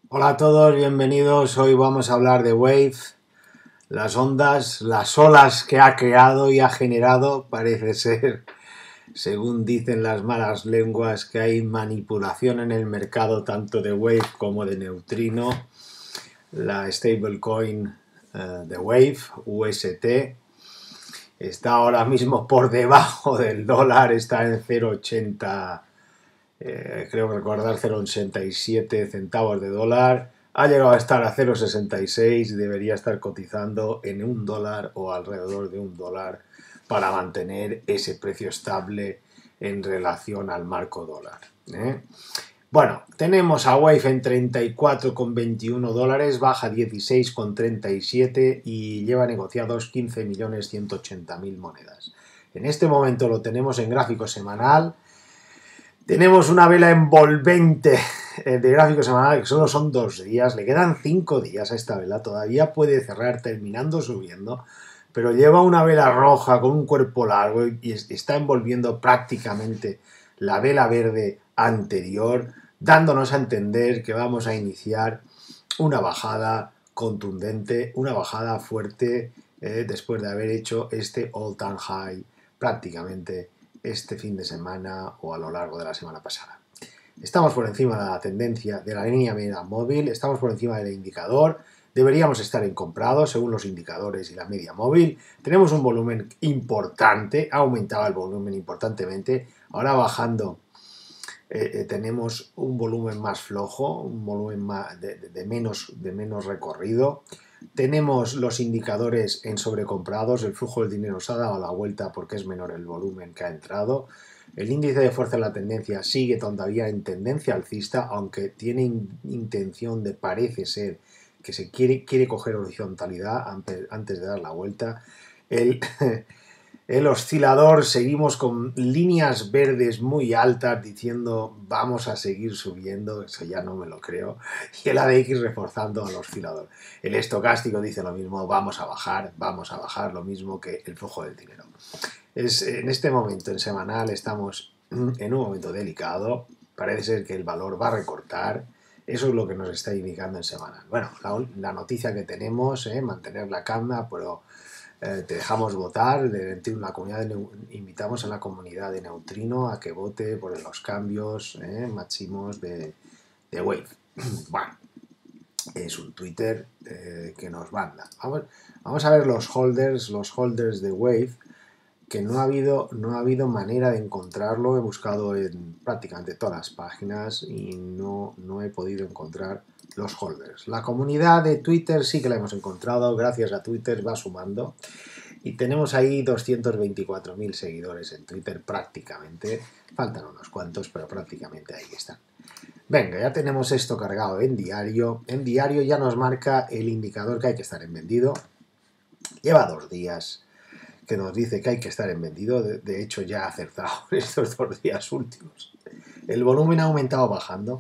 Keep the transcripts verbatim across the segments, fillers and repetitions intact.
Hola a todos, bienvenidos. Hoy vamos a hablar de Wave, las ondas, las olas que ha creado y ha generado. Parece ser, según dicen las malas lenguas, que hay manipulación en el mercado tanto de Wave como de neutrino. La stablecoin uh, de Wave, U S T, está ahora mismo por debajo del dólar, está en cero coma ochenta. Eh, creo recordar cero coma ochenta y siete centavos de dólar, ha llegado a estar a cero coma sesenta y seis y debería estar cotizando en un dólar o alrededor de un dólar para mantener ese precio estable en relación al marco dólar. ¿eh? Bueno, tenemos a Wave en treinta y cuatro coma veintiuno dólares, baja dieciséis coma treinta y siete y lleva negociados quince millones ciento ochenta mil monedas. En este momento lo tenemos en gráfico semanal. Tenemos una vela envolvente de gráfico semanal que solo son dos días, le quedan cinco días a esta vela, todavía puede cerrar terminando subiendo, pero lleva una vela roja con un cuerpo largo y está envolviendo prácticamente la vela verde anterior, dándonos a entender que vamos a iniciar una bajada contundente, una bajada fuerte eh, después de haber hecho este all time high prácticamente este fin de semana o a lo largo de la semana pasada. Estamos por encima de la tendencia de la línea media móvil, estamos por encima del indicador, deberíamos estar en comprado según los indicadores y la media móvil. Tenemos un volumen importante, ha aumentado el volumen importantemente, ahora bajando eh, eh, tenemos un volumen más flojo, un volumen más de, de, de, menos, de menos recorrido. Tenemos los indicadores en sobrecomprados, el flujo del dinero se ha dado la vuelta porque es menor el volumen que ha entrado. El índice de fuerza de la tendencia sigue todavía en tendencia alcista, aunque tiene in intención de, parece ser, que se quiere, quiere coger horizontalidad antes, antes de dar la vuelta. El, el oscilador, seguimos con líneas verdes muy altas diciendo vamos a seguir subiendo, eso ya no me lo creo, y el A D X reforzando al oscilador. El estocástico dice lo mismo, vamos a bajar, vamos a bajar, lo mismo que el flujo del dinero. Es, en este momento, en semanal, estamos en un momento delicado, parece ser que el valor va a recortar, eso es lo que nos está indicando en semanal. Bueno, la, la noticia que tenemos, eh, mantener la calma, pero eh, te dejamos votar, de, de la comunidad de, invitamos a la comunidad de Neutrino a que vote por los cambios eh, máximos de, de Wave. Bueno, es un Twitter eh, que nos manda. Vamos, vamos a ver los holders, los holders de Wave, que no ha habido, no ha habido manera de encontrarlo. He buscado en prácticamente todas las páginas y no, no he podido encontrar los holders. La comunidad de Twitter sí que la hemos encontrado, gracias a Twitter va sumando. Y tenemos ahí doscientos veinticuatro mil seguidores en Twitter prácticamente. Faltan unos cuantos, pero prácticamente ahí están. Venga, ya tenemos esto cargado en diario. En diario ya nos marca el indicador que hay que estar en vendido. Lleva dos días que nos dice que hay que estar en vendido. De, de hecho, ya ha acertado estos dos días últimos. El volumen ha aumentado bajando.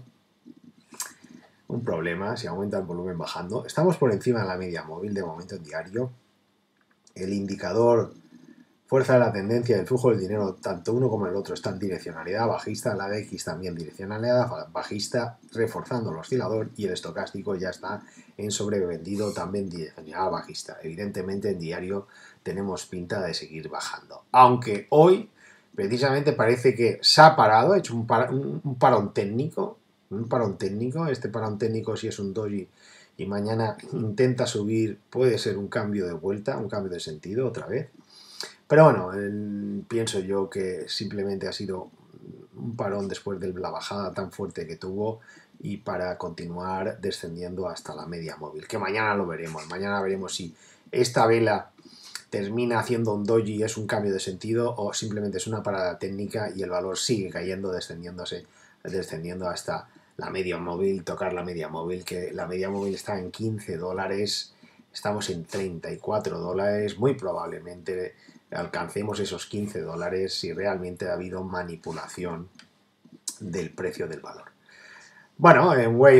Un problema, si aumenta el volumen bajando. Estamos por encima de la media móvil de momento en diario. El indicador fuerza de la tendencia del flujo del dinero, tanto uno como el otro están en direccionalidad bajista, la A D X también direccionalidad bajista, reforzando el oscilador, y el estocástico ya está en sobrevendido, también direccionalidad bajista. Evidentemente en diario tenemos pinta de seguir bajando, aunque hoy precisamente parece que se ha parado, ha hecho un, par, un, un parón técnico, un parón técnico, este parón técnico si es un doji y mañana intenta subir, puede ser un cambio de vuelta, un cambio de sentido otra vez. Pero bueno, eh, pienso yo que simplemente ha sido un parón después de la bajada tan fuerte que tuvo y para continuar descendiendo hasta la media móvil, que mañana lo veremos. Mañana veremos si esta vela termina haciendo un doji, es un cambio de sentido, o simplemente es una parada técnica y el valor sigue cayendo, descendiéndose, descendiendo hasta la media móvil, tocar la media móvil, que la media móvil está en quince dólares, estamos en treinta y cuatro dólares, muy probablemente alcancemos esos quince dólares si realmente ha habido manipulación del precio del valor. Bueno, en Wave,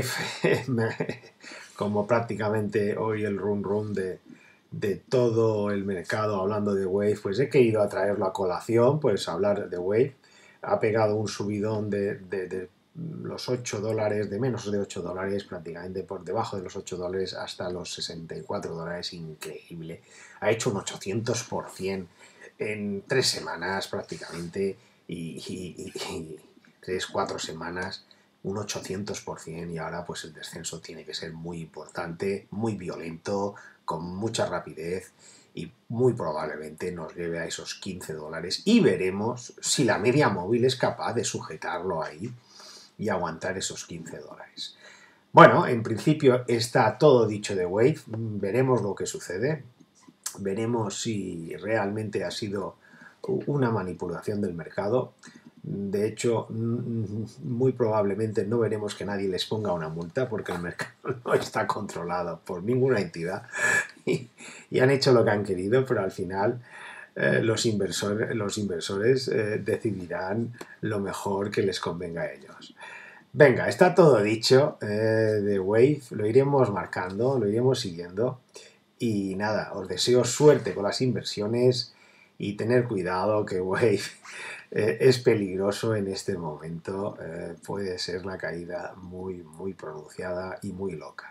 como prácticamente hoy el run run de, de todo el mercado hablando de Wave, pues he querido traerlo a colación, pues hablar de Wave. Ha pegado un subidón de, de, de los ocho dólares, de menos de ocho dólares, prácticamente por debajo de los ocho dólares hasta los sesenta y cuatro dólares, increíble. Ha hecho un ochocientos por ciento en tres semanas prácticamente y, y, y, y tres, cuatro semanas, un ochocientos por ciento, y ahora pues el descenso tiene que ser muy importante, muy violento, con mucha rapidez y muy probablemente nos lleve a esos quince dólares y veremos si la media móvil es capaz de sujetarlo ahí y aguantar esos quince dólares. Bueno, en principio está todo dicho de Wave, veremos lo que sucede, veremos si realmente ha sido una manipulación del mercado. De hecho, muy probablemente no veremos que nadie les ponga una multa porque el mercado no está controlado por ninguna entidad y, y han hecho lo que han querido, pero al final eh, los inversores, los inversores eh, decidirán lo mejor que les convenga a ellos. Venga, está todo dicho eh, de Wave, lo iremos marcando, lo iremos siguiendo y nada, os deseo suerte con las inversiones y tener cuidado que Wave eh, es peligroso en este momento, eh, puede ser la caída muy muy pronunciada y muy loca.